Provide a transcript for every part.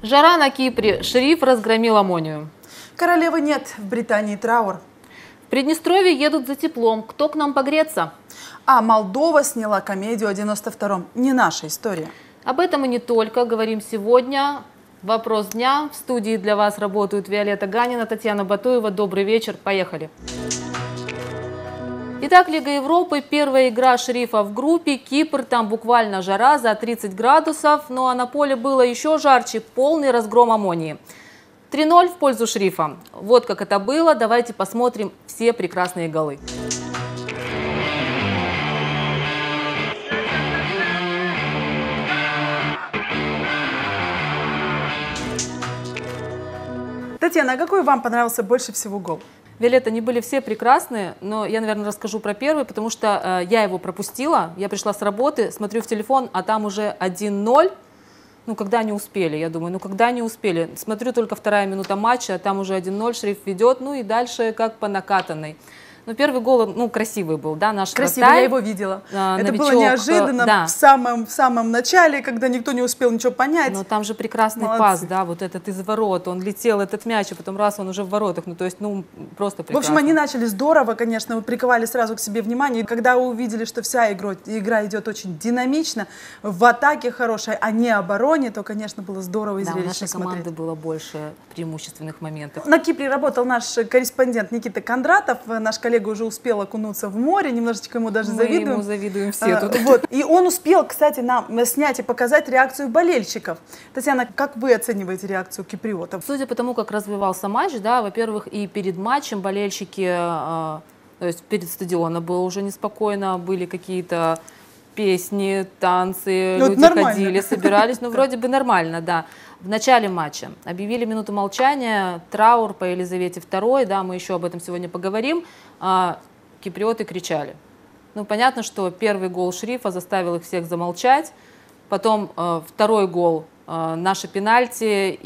Жара на Кипре. Шериф разгромил Омонию. Королевы нет, в Британии траур. В Приднестровье едут за теплом. Кто к нам погреться? А Молдова сняла комедию о 92-м. Не наша история. Об этом и не только говорим сегодня. Вопрос дня. В студии для вас работают Виолетта Ганина, Татьяна Батуева. Добрый вечер. Поехали. Итак, Лига Европы. Первая игра Шерифа в группе. Кипр. Там буквально жара за 30 градусов. Ну а на поле было еще жарче. Полный разгром Омонии. 3-0 в пользу Шерифа. Вот как это было. Давайте посмотрим все прекрасные голы. Татьяна, а какой вам понравился больше всего гол? Виолетта, они были все прекрасные, но я, наверное, расскажу про первый, потому что я его пропустила. Я пришла с работы, смотрю в телефон, а там уже 1-0. Ну, когда они успели? Я думаю, ну, когда они успели? Смотрю, только вторая минута матча, а там уже 1-0, Шериф ведет, ну, и дальше как по накатанной. Ну, первый гол, ну, красивый был, да, наш Красивый, вратарь. я его видела. Это новичок, было неожиданно, да. в самом начале, когда никто не успел ничего понять. Но там же прекрасный пас, да, вот этот из ворот, он летел, этот мяч, а потом раз, он уже в воротах, ну, то есть, ну, просто прекрасно. В общем, они начали здорово, конечно, приковали сразу к себе внимание. И когда увидели, что вся игра идет очень динамично, в атаке хорошей, а не обороне, то, конечно, было здорово и да, зрелищно у нашей смотреть. команды было больше преимущественных моментов. На Кипре работал наш корреспондент Никита Кондратов, наш коллега уже успел окунуться в море, немножечко ему даже завидуем. Мы ему завидуем все тут. Вот. И он успел, кстати, нам снять и показать реакцию болельщиков. Татьяна, как вы оцениваете реакцию киприотов? Судя по тому, как развивался матч, да, во-первых, и перед матчем болельщики, то есть перед стадионом было уже неспокойно, были какие-то песни, танцы, Ну, люди ходили, собирались, ну, вроде бы нормально, да. В начале матча объявили минуту молчания, траур по Елизавете II, да, мы еще об этом сегодня поговорим. Киприоты кричали. Ну, понятно, что первый гол Шерифа заставил их всех замолчать. Потом второй гол, наши пенальти,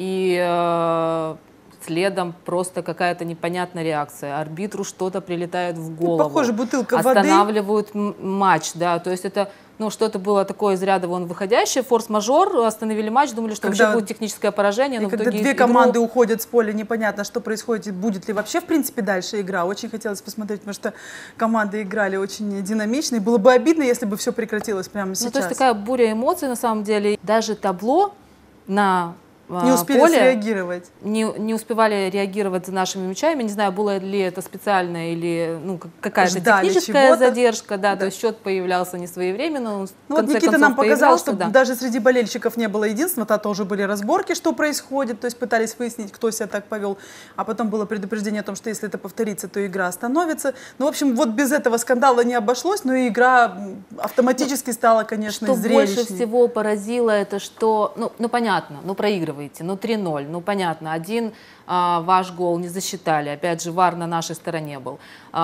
и следом просто какая-то непонятная реакция. Арбитру что-то прилетает в голову. Похоже, бутылка воды. Останавливают матч, да, то есть это... Ну, что-то было такое из ряда вон выходящее, форс-мажор, остановили матч, думали, что вообще будет техническое поражение. И но когда в итоге две команды уходят с поля, непонятно, что происходит, будет ли вообще, в принципе, дальше игра. Очень хотелось посмотреть, потому что команды играли очень динамично. И было бы обидно, если бы все прекратилось прямо сейчас. Ну, то есть такая буря эмоций, на самом деле. Даже табло на не успели поле среагировать. Не успевали реагировать за нашими мячами. Не знаю, было ли это специально или ну, какая-то техническая задержка. Да, то есть счет появлялся не своевременно. Ну, вот Никита нам показал, что даже среди болельщиков не было единства. То тоже были разборки, что происходит. То есть пытались выяснить, кто себя так повел. А потом было предупреждение о том, что если это повторится, то игра остановится. Ну, в общем, вот без этого скандала не обошлось, но и игра автоматически стала, конечно, зрелищней. Что больше всего поразило, это что, ну понятно, ну проигрываете, ну 3-0, ну понятно, один ваш гол не засчитали, опять же ВАР на нашей стороне был.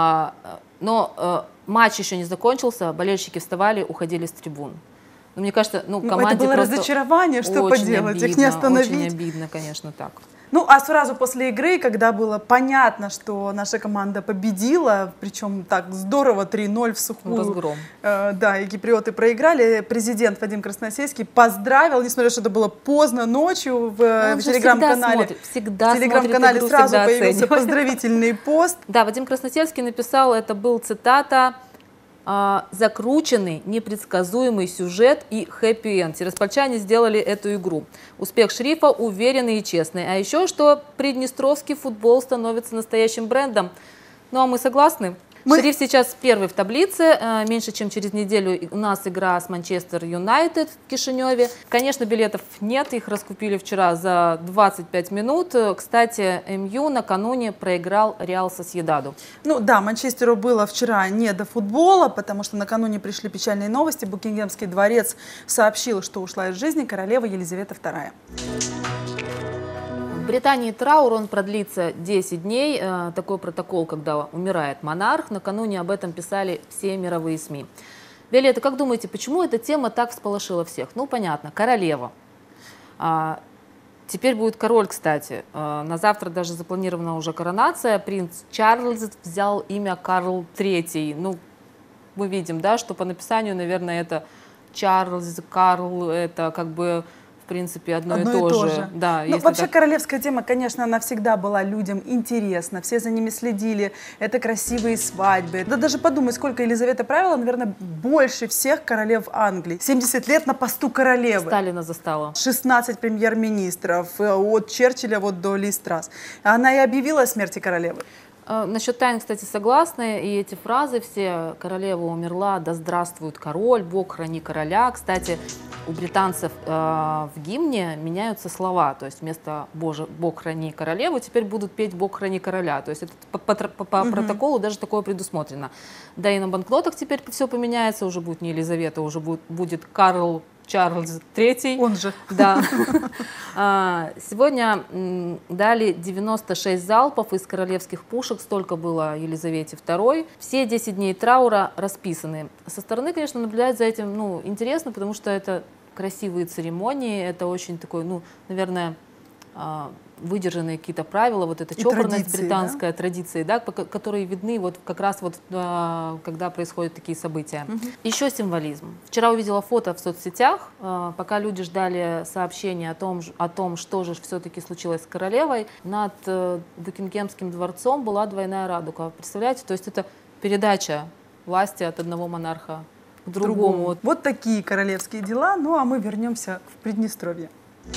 Но матч еще не закончился, болельщики вставали, уходили с трибун. Ну, мне кажется, ну команде это было разочарование, что поделать, обидно, их не остановить. Очень обидно, конечно, так. Ну, а сразу после игры, когда было понятно, что наша команда победила, причем так здорово, 3-0 в сухую. Разгром. Да, и киприоты проиграли. Президент Вадим Красносельский поздравил, несмотря что это было поздно ночью в телеграм-канале. Всегда в телеграм-канале сразу появился поздравительный пост. Да, Вадим Красносельский написал, это был цитата: закрученный, непредсказуемый сюжет и хэппи-энд. Тираспольчане сделали эту игру. Успех Шерифа уверенный и честный. А еще, что приднестровский футбол становится настоящим брендом. Ну а мы согласны? Шериф сейчас первый в таблице. Меньше чем через неделю у нас игра с Манчестер Юнайтед в Кишиневе. Конечно, билетов нет, их раскупили вчера за 25 минут. Кстати, МЮ накануне проиграл Реал Сосьедаду. Ну да, Манчестеру было вчера не до футбола, потому что накануне пришли печальные новости. Букингемский дворец сообщил, что ушла из жизни королева Елизавета II. В Британии траур, он продлится 10 дней. Такой протокол, когда умирает монарх. Накануне об этом писали все мировые СМИ. Виолетта, как думаете, почему эта тема так всполошила всех? Ну, понятно, королева. Теперь будет король, кстати. На завтра даже запланирована уже коронация. Принц Чарльз взял имя Карл III. Ну, мы видим, да, что по написанию, наверное, это Чарльз, Карл, это как бы в принципе, одно и то же. Да, ну, вообще королевская тема, конечно, она всегда была людям интересна, все за ними следили, это красивые свадьбы. Да даже подумай, сколько Елизавета правила, наверное, больше всех королев Англии. 70 лет на посту королевы. Сталина застала. 16 премьер-министров, от Черчилля вот до Ли Страс. Она и объявила о смерти королевы. Насчет тайн, кстати, согласны, и эти фразы все: королева умерла, да здравствует король, Бог храни короля. Кстати, у британцев в гимне меняются слова, то есть вместо Бог храни королеву теперь будут петь Бог храни короля, то есть это по протоколу даже такое предусмотрено. Да и на банкнотах теперь все поменяется, уже будет не Елизавета, уже будет Карл Чарльз III. Он же. Да. Сегодня дали 96 залпов из королевских пушек, столько было Елизавете II. Все 10 дней траура расписаны. Со стороны, конечно, наблюдать за этим, ну, интересно, потому что это красивые церемонии, это очень такой, ну, наверное, выдержанные какие-то правила, вот эта чопорность британская, да? Традиции, да, которые видны вот как раз вот когда происходят такие события. Еще символизм. Вчера увидела фото в соцсетях, пока люди ждали сообщения о том, что же все-таки случилось с королевой, над Букингемским дворцом была двойная радуга. Представляете, то есть это передача власти от одного монарха к другому. Вот такие королевские дела, ну а мы вернемся в Приднестровье.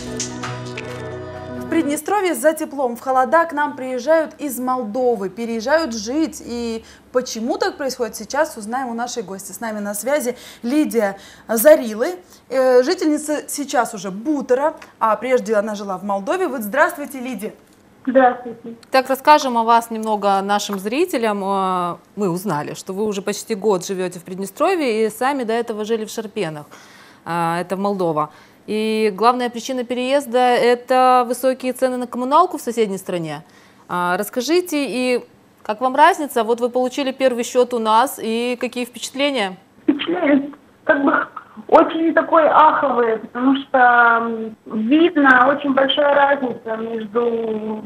В Приднестровье за теплом, в холода к нам приезжают из Молдовы, переезжают жить. И почему так происходит, сейчас узнаем у нашей гости. С нами на связи Лидия Зарилы, жительница сейчас уже Бутера, а прежде она жила в Молдове. Вот здравствуйте, Лидия. Здравствуйте. Так, расскажем о вас немного нашим зрителям. Мы узнали, что вы уже почти год живете в Приднестровье и сами до этого жили в Шарпенах, это Молдова. И главная причина переезда – это высокие цены на коммуналку в соседней стране. Расскажите, и как вам разница? Вот вы получили первый счет у нас, и какие впечатления? Впечатление как бы очень такой аховый, потому что видно очень большая разница между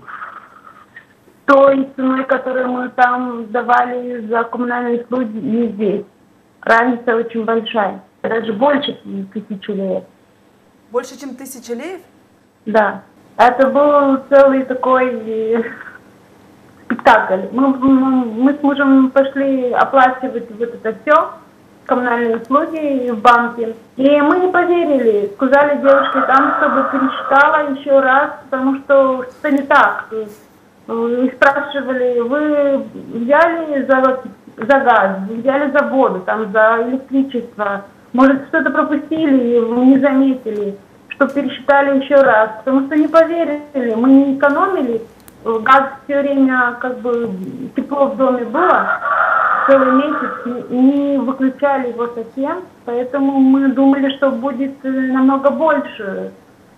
той ценой, которую мы там давали за коммунальные услуги, и здесь. Разница очень большая, даже больше 1000 лет. Больше, чем 1000 леев? Да. Это был целый такой спектакль. Мы с мужем пошли оплачивать вот это все, коммунальные услуги в банке. И мы не поверили. Сказали девушке там, чтобы пересчитала еще раз, потому что что-то не так. И спрашивали, вы взяли за газ, вы взяли за воду, там, за электричество. Может, что-то пропустили, не заметили, что пересчитали еще раз, потому что не поверили, мы не экономили, газ все время, как бы, тепло в доме было, целый месяц, не выключали его совсем, поэтому мы думали, что будет намного больше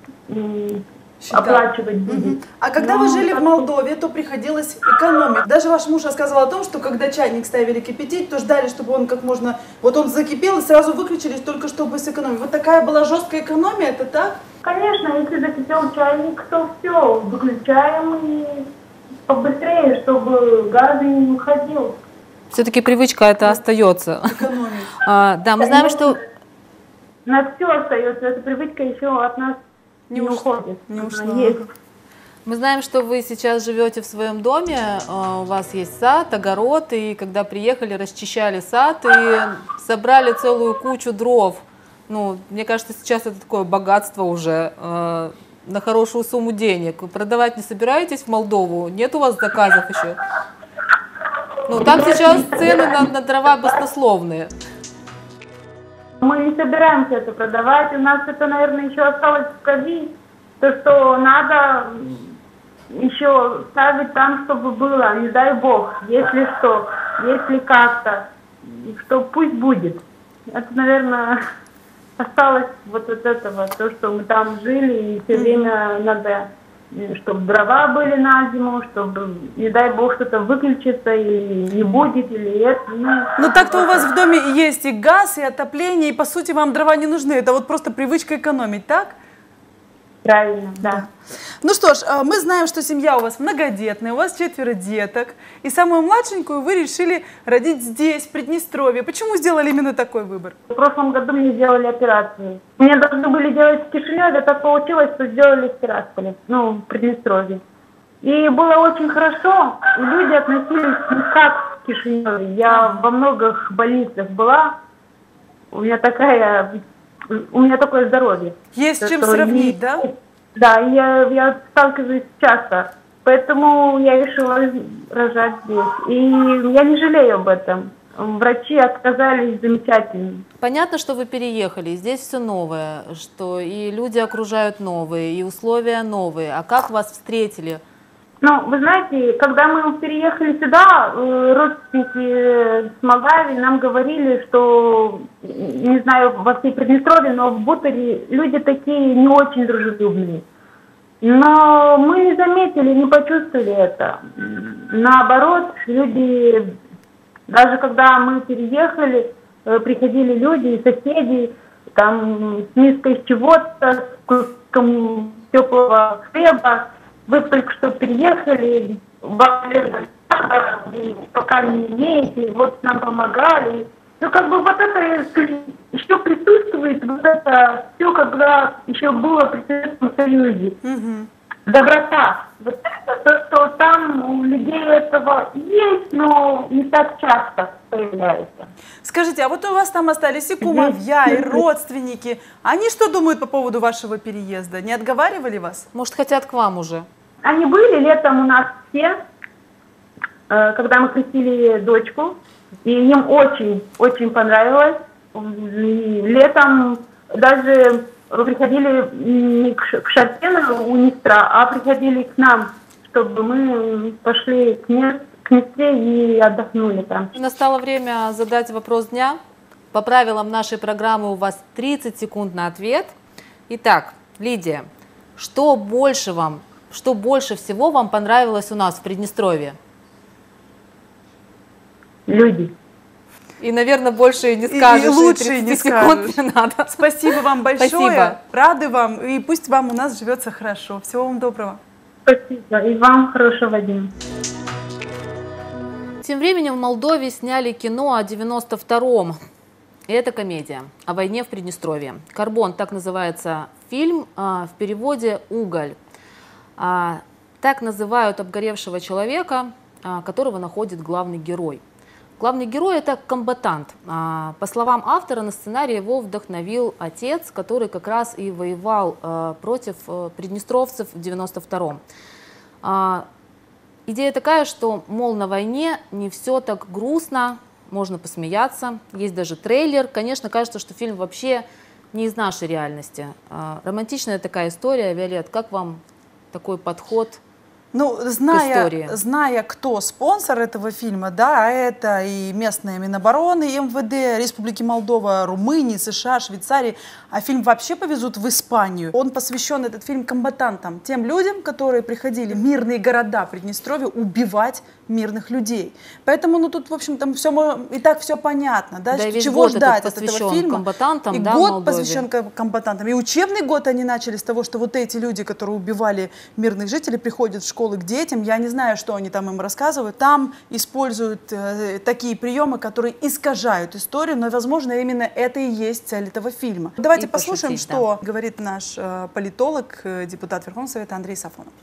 оплачивать будет. А когда вы жили в Молдове, то приходилось экономить. Даже ваш муж рассказывал о том, что когда чайник ставили кипятить, то ждали, чтобы он как можно... Вот он закипел и сразу выключились, только чтобы сэкономить. Вот такая была жесткая экономия, это так? Конечно, если закипел чайник, то все, выключаем и побыстрее, чтобы газ не уходил. Все-таки привычка это остается. Экономить. Да, мы знаем, что... На все остается, эта привычка еще от нас не уходит. Не ушла. Мы знаем, что вы сейчас живете в своем доме, у вас есть сад, огород, и когда приехали, расчищали сад и собрали целую кучу дров. Ну, мне кажется, сейчас это такое богатство уже на хорошую сумму денег. Вы продавать не собираетесь в Молдову? Нет у вас заказов еще? Ну, там сейчас цены на дрова баснословные. Мы не собираемся это продавать, у нас это, наверное, еще осталось в крови, то, что надо еще ставить там, чтобы было, не дай бог, если что, если как-то, что пусть будет. Это, наверное, осталось вот от этого, то, что мы там жили, и все время надо, чтобы дрова были на зиму, чтобы, не дай бог, что-то выключится, или не будет, или это. Ну так-то у вас в доме есть и газ, и отопление, и по сути вам дрова не нужны. Это вот просто привычка экономить, так? Правильно, да. Ну что ж, мы знаем, что семья у вас многодетная, у вас 4 деток, и самую младшенькую вы решили родить здесь, в Приднестровье. Почему сделали именно такой выбор? В прошлом году мне сделали операцию. Мне должны были делать в Кишиневе, так получилось, что сделали в Тирасполе, в Приднестровье. И было очень хорошо, люди относились как в Кишиневе. Я во многих больницах была, у меня такое здоровье. Есть с чем сравнить, да? Да, я сталкиваюсь часто, поэтому я решила рожать здесь. И я не жалею об этом. Врачи оказались замечательными. Понятно, что вы переехали, здесь все новое, что и люди окружают новые, и условия новые. А как вас встретили? Вы знаете, когда мы переехали сюда, родственники с Молдавии нам говорили, что, не знаю, во всей Приднестровье, но в Буторе люди такие не очень дружелюбные. Но мы не заметили, не почувствовали это. Наоборот, люди, даже когда мы переехали, приходили люди и соседи, там, с миской чего-то, с куском теплого хлеба. Вы только что переехали, пока не имеете, вот нам помогали. Вот это еще присутствует, вот это все, когда еще было при Советском Союзе. Доброта. Вот это то, что там у людей этого есть, но не так часто появляется. Скажите, а вот у вас там остались и кумовья, и родственники. Они что думают по поводу вашего переезда? Не отговаривали вас? Может, хотят к вам уже? Они были летом у нас все, когда мы крестили дочку, и им очень понравилось. И летом даже приходили не к Шарпену у Нестра, а приходили к нам, чтобы мы пошли к Нестре и отдохнули там. Настало время задать вопрос дня. По правилам нашей программы у вас 30 секунд на ответ. Итак, Лидия, что больше всего вам понравилось у нас в Приднестровье? Люди. И, наверное, больше и не скажешь. И лучше не скажешь. Не надо. Спасибо вам большое. Спасибо. Рады вам. И пусть вам у нас живется хорошо. Всего вам доброго. Спасибо. И вам хорошего дня. Тем временем в Молдове сняли кино о 92-м. И это комедия о войне в Приднестровье. «Карбон» — так называется фильм, в переводе «Уголь». Так называют обгоревшего человека, которого находит главный герой. Главный герой – это комбатант. По словам автора, на сценарий его вдохновил отец, который как раз и воевал против приднестровцев в 92-м. Идея такая, что, мол, на войне не все так грустно, можно посмеяться. Есть даже трейлер. Конечно, кажется, что фильм вообще не из нашей реальности. Романтичная такая история. Виолет, как вам такой подход? Зная, кто спонсор этого фильма, да, это и местные Минобороны, и МВД, Республики Молдова, Румынии, США, Швейцарии, а фильм вообще повезут в Испанию. Он посвящен, этот фильм, комбатантам, тем людям, которые приходили в мирные города Приднестровья убивать мирных людей. Поэтому, тут, в общем, там и так все понятно, да, чего ждать от этого фильма. Комбатантам, и да, год посвящен комбатантам. И учебный год они начали с того, что вот эти люди, которые убивали мирных жителей, приходят в школу к детям, я не знаю, что они там им рассказывают, там используют такие приемы, которые искажают историю, но, возможно, именно это и есть цель этого фильма. Давайте послушаем, что говорит наш политолог, депутат Верховного Совета Андрей Сафонов.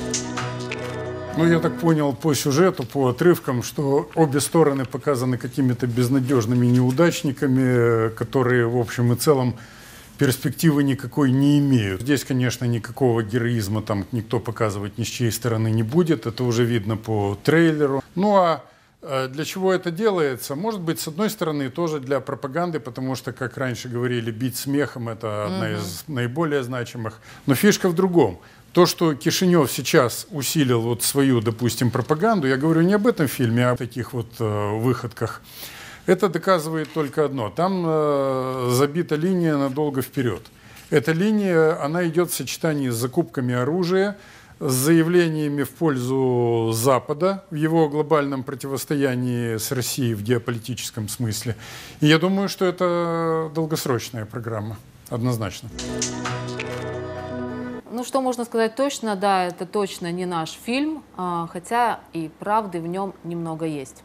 Я так понял по сюжету, по отрывкам, что обе стороны показаны какими-то безнадежными неудачниками, которые, в общем и целом, перспективы никакой не имеют. Здесь, конечно, никакого героизма там никто показывать ни с чьей стороны не будет. Это уже видно по трейлеру. Для чего это делается? Может быть, с одной стороны, тоже для пропаганды, потому что, как раньше говорили, бить смехом – это одна из наиболее значимых. Но фишка в другом. То, что Кишинев сейчас усилил свою, допустим, пропаганду, я говорю не об этом фильме, а о таких выходках, это доказывает только одно. Там забита линия надолго вперед. Эта линия, она идет в сочетании с закупками оружия, с заявлениями в пользу Запада в его глобальном противостоянии с Россией в геополитическом смысле. И я думаю, что это долгосрочная программа, однозначно. Ну, что можно сказать точно? Да, это точно не наш фильм, хотя и правды в нем немного есть.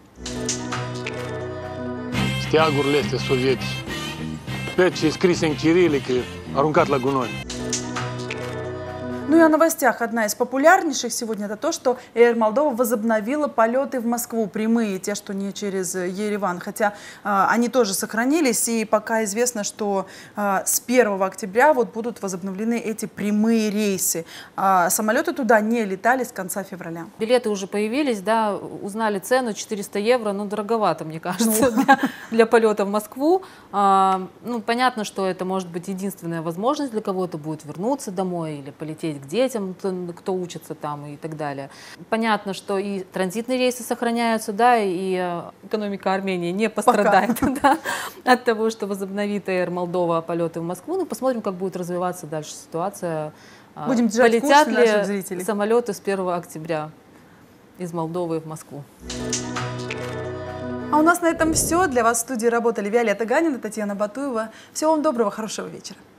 Steagurile este sovietice. Peci scrise în chirilică, aruncat la gunoi. Ну и о новостях. Одна из популярнейших сегодня это то, что Air Moldova возобновила полеты в Москву, прямые, те, что не через Ереван, хотя они тоже сохранились, и пока известно, что с 1 октября вот будут возобновлены эти прямые рейсы. Самолеты туда не летали с конца февраля. Билеты уже появились, да, узнали цену 400 евро, ну дороговато, мне кажется, для полета в Москву. Ну, понятно, что это может быть единственная возможность для кого-то будет вернуться домой или полететь к детям, кто учится там и так далее. Понятно, что и транзитные рейсы сохраняются, да, и экономика Армении не пострадает да, от того, что возобновит Air Moldova полеты в Москву. Ну, посмотрим, как будет развиваться дальше ситуация. Будем держать в курсе наших зрителей. Самолеты с 1 октября из Молдовы в Москву. А у нас на этом все. Для вас в студии работали Виолетта Ганина, Татьяна Батуева. Всего вам доброго, хорошего вечера.